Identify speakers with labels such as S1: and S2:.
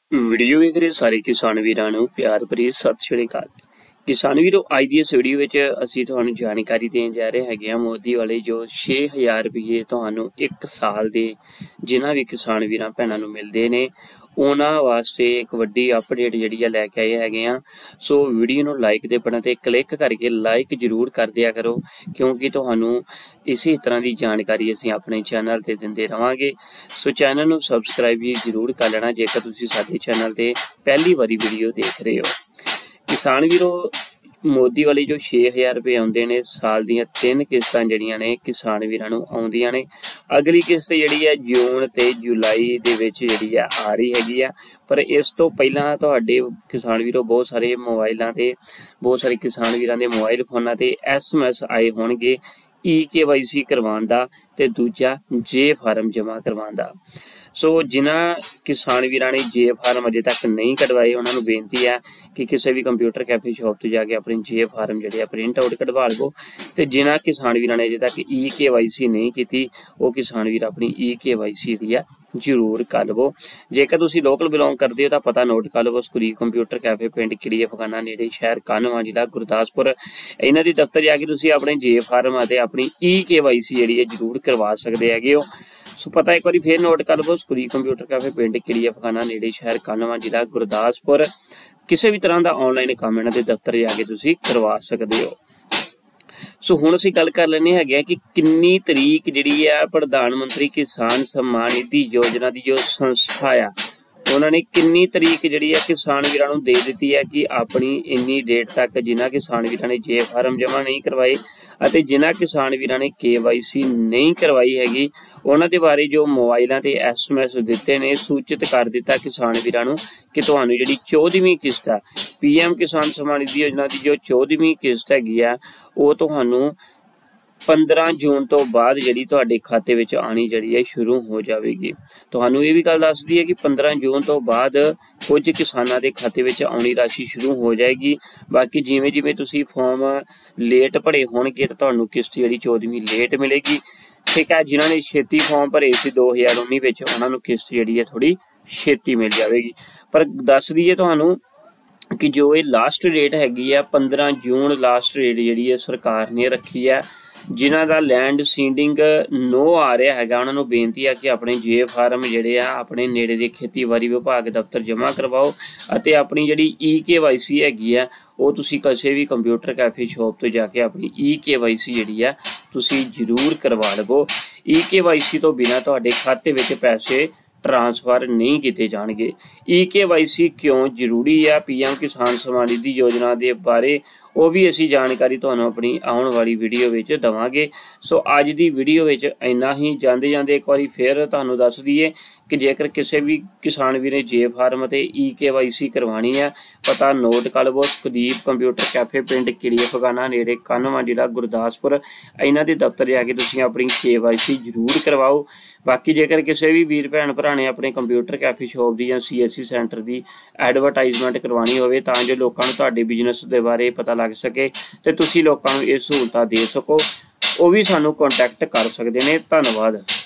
S1: Video वेख रहे सारे किसान वीरां नूं प्यार भरी सत श्री अकाल। किसान वीरों, अज दी इस वीडियो विच असीं तुहानूं जानकारी देण जा रहे हैगे आ मोदी वाले जो 6000 रुपये तुहानूं एक साल दे जिन्हां भी किसान वीरां भैणां नूं मिलदे ने उन्हां वास्ते एक वड्डी अपडेट जिहड़ी आ लैके आए हैगे आ। सो वीडियो नूं लाइक दे बटन ते क्लिक करके लाइक जरूर कर दिया करो, क्योंकि तुहानूं इसी तरह की जानकारी असीं अपने चैनल ते दिंदे रहांगे। सो चैनल नूं सबसक्राइब भी जरूर कर लेना जेकर तुसीं साडे चैनल ते पहली बारी वीडियो देख रहे हो। किसान वीरों, मोदी वाले जो 6000 रुपये आउंदे ने साल दियां 3 किस्तां जड़ियां ने किसान वीरां नूं आउंदियां ने। अगली किस्त जिहड़ी है जून ते जुलाई दे विच जिहड़ी आ रही हैगी आ। पर इस तो पहलां तुहाडे किसान वीरों बहुत सारे मोबाइलां ते बहुत सारे किसान वीरां दे मोबाइल फोनां ते SMS आए होणगे EKYC करवाउण दा ते दूजा जे फार्म जमा करवाउण दा। सो जिन्हां किसान वीरां ने जे फार्म अजे तक नहीं कटवाए उन्हां नूं बेनती है कि किसी भी कंप्यूटर कैफे शॉप तो जाके अपनी जे फार्म जिहड़े प्रिंट आउट कढवा लवो। ते जिन्हां किसान वीरां ने अजे तक EKYC नहीं कीती वो किसान वीर अपनी EKYC जिहड़ी आ जरूर कर लवो। जेकर तुसीं लोकल बिलोंग करदे हो तां पता नोट कर लवो। स्कूली कंप्यूटर कैफे पिंड खिड़ी अफगाना नेड़े शहर कान्हवां जिला गुरदासपुर। इन्हां दी दफ्तर जाके तुसीं अपने जे फार्म अते अपनी EKYC जिहड़ी जरूर करवा सकदे हैगे हो। सो पता एक बार फिर नोट कर लवो। स्कूली कंप्यूटर कैफे पिंड खिड़ी अफगाना नेड़े शहर कान्हवां जिला गुरदासपुर। किसी भी तरह का ऑनलाइन काम इन्हां दे दफ्तर जाके तुसीं करवा सकदे हो। सो हुण असीं गल कर लैने हैगे कि किन्नी तरीक जिहड़ी है प्रधानमंत्री किसान सम्मान निधि योजना की जो संस्था आ उन्होंने किन्नी तरीक जिहड़ी है किसान वीरां नूं दे दित्ती है कि अपनी इन्नी डेट तक जिन्हां किसान वीरां ने जे फार्म जमा नहीं करवाए अते जिन्हां किसान वीरां ने KYC नहीं करवाई हैगी उन्हां दे बारे जो मोबाइलां ते SMS दिते ने सूचित कर दिता किसान वीरां नूं कि तुहानूं जिहड़ी 14वीं किस्त है PM किसान सम्मान निधि योजना की जो 14वीं किस्त हैगी आ वो तुहानूं 15 जून तो बाद जिहड़ी तुहाडे खाते विच आनी जिहड़ी है शुरू हो जाएगी। तुहानूं ये भी गल दस दी है कि 15 जून तो बाद कुछ किसानां दे खाते विच आउणी राशि शुरू हो जाएगी। बाकी जिवें जिवें तुसीं फॉर्म लेट भरे होणगे तां तुहानूं किस्त जिहड़ी 14वीं लेट मिलेगी। ठीक है, जिन्हां ने छेती फॉर्म भरे सी 2019 विच उन्हां नूं किस्त जिहड़ी है थोड़ी छेती मिल जाएगी। पर दस दईए तुहानूं कि जो ये लास्ट डेट हैगी है 15 जून लास्ट डेट जिहड़ी है सरकार ने रखी है। जिन्हां दा लैंड सीडिंग नो आ रहा हैगा उन्हां नूं बेनती है कि अपने जे फार्म जिहड़े आ अपने नेड़े दे खेतीबाड़ी विभाग दफ्तर जमा करवाओ अते अपनी जिहड़ी EKYC हैगी है वो तुसीं किसी भी कंप्यूटर कैफे शॉप तो जाके अपनी EKYC जिहड़ी है तुसीं जरूर करवा लवो। EKYC तो बिना तुहाडे खाते विच पैसे ट्रांसफर नहीं किए जाएंगे। EKYC क्यों जरूरी है PM किसान सम्मान निधि योजना के बारे वो भी असी जानकारी तुहानूं अपनी आने वाली वीडियो में देवांगे। सो अज की वीडियो में इन्ना ही। जाते जाते एक बार फिर तुहानूं दस दईए कि जेकर किसी भी किसान वीर ने जे फार्म ते EKYC करवानी है पता नोट कर लवो। सुखदीप कंप्यूटर कैफे पिंड खिड़ी अफगाना नेड़े कान्हवां जिला गुरदासपुर। इन्हां दे दफ्तर जाके तुसीं अपनी KYC जरूर करवाओ। बाकी जेकर किसी भी वीर भैन भरा ने अपने कंप्यूटर कैफे शॉप की या CSC सेंटर की एडवरटाइजमेंट करवानी होवे तां जो लोकां नूं तुहाडे बिजनेस के बारे पता लग सके ते तुसीं लोकां नूं इह सहूलतां दे सको, वो भी सानूं कॉन्टैक्ट कर सकदे ने। धन्नवाद।